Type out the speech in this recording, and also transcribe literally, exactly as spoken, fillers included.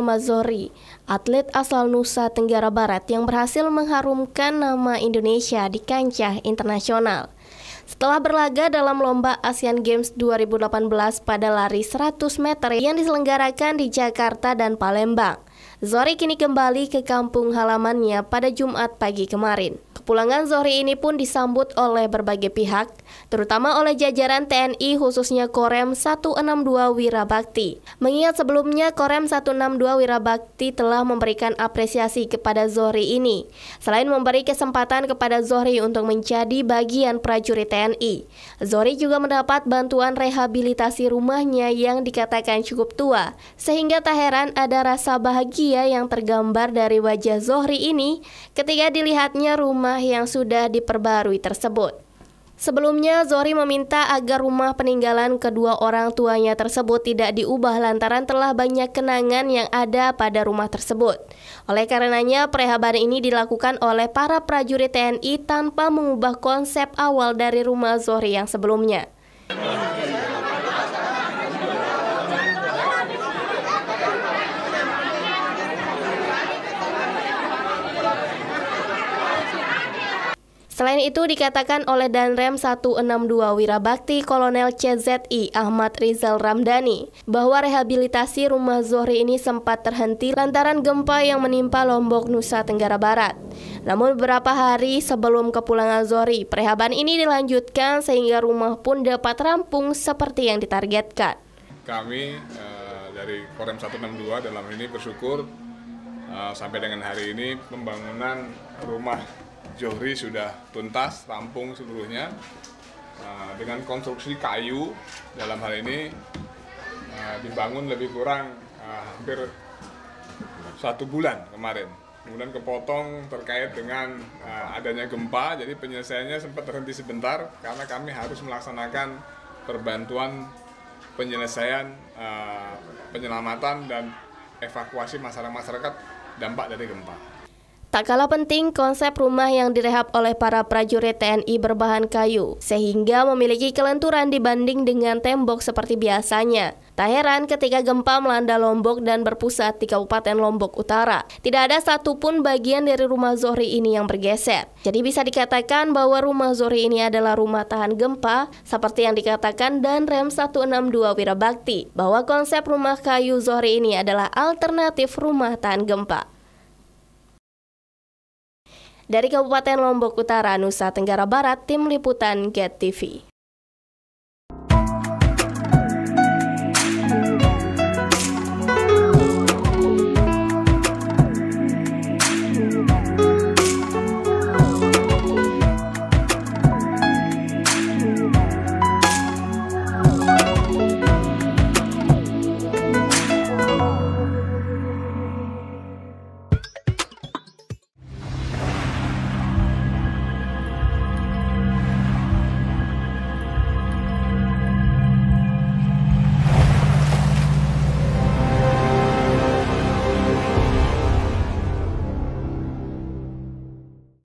bernama Zohri, atlet asal Nusa Tenggara Barat yang berhasil mengharumkan nama Indonesia di kancah internasional. Setelah berlaga dalam lomba Asian Games dua ribu delapan belas pada lari seratus meter yang diselenggarakan di Jakarta dan Palembang, Zohri kini kembali ke kampung halamannya pada Jumat pagi kemarin. Kepulangan Zohri ini pun disambut oleh berbagai pihak, terutama oleh jajaran T N I khususnya Korem seratus enam puluh dua Wirabakti. Mengingat sebelumnya Korem seratus enam puluh dua Wirabakti telah memberikan apresiasi kepada Zohri ini. Selain memberi kesempatan kepada Zohri untuk menjadi bagian prajurit T N I, Zohri juga mendapat bantuan rehabilitasi rumahnya yang dikatakan cukup tua, sehingga tak heran ada rasa bahagia yang tergambar dari wajah Zohri ini ketika dilihatnya rumah yang sudah diperbarui tersebut. Sebelumnya, Zohri meminta agar rumah peninggalan kedua orang tuanya tersebut tidak diubah lantaran telah banyak kenangan yang ada pada rumah tersebut. Oleh karenanya, perehaban ini dilakukan oleh para prajurit T N I tanpa mengubah konsep awal dari rumah Zohri yang sebelumnya. Selain itu dikatakan oleh Danrem seratus enam puluh dua Wirabakti Kolonel C Z I Ahmad Rizal Ramdhani bahwa rehabilitasi rumah Zohri ini sempat terhenti lantaran gempa yang menimpa Lombok, Nusa Tenggara Barat. Namun beberapa hari sebelum kepulangan Zohri, perehaban ini dilanjutkan sehingga rumah pun dapat rampung seperti yang ditargetkan. Kami uh, dari Korem seratus enam puluh dua dalam ini bersyukur uh, sampai dengan hari ini pembangunan rumah Zohri sudah tuntas, rampung seluruhnya uh, dengan konstruksi kayu. Dalam hal ini uh, dibangun lebih kurang uh, hampir satu bulan kemarin. Kemudian kepotong terkait dengan uh, adanya gempa, jadi penyelesaiannya sempat terhenti sebentar karena kami harus melaksanakan perbantuan penyelesaian, uh, penyelamatan dan evakuasi masyarakat-masyarakat dampak dari gempa. Tak kalah penting konsep rumah yang direhab oleh para prajurit T N I berbahan kayu, sehingga memiliki kelenturan dibanding dengan tembok seperti biasanya. Tak heran ketika gempa melanda Lombok dan berpusat di Kabupaten Lombok Utara, tidak ada satupun bagian dari rumah Zohri ini yang bergeser. Jadi bisa dikatakan bahwa rumah Zohri ini adalah rumah tahan gempa, seperti yang dikatakan Danrem seratus enam puluh dua Wirabakti, bahwa konsep rumah kayu Zohri ini adalah alternatif rumah tahan gempa. Dari Kabupaten Lombok Utara, Nusa Tenggara Barat, Tim Liputan Get T V.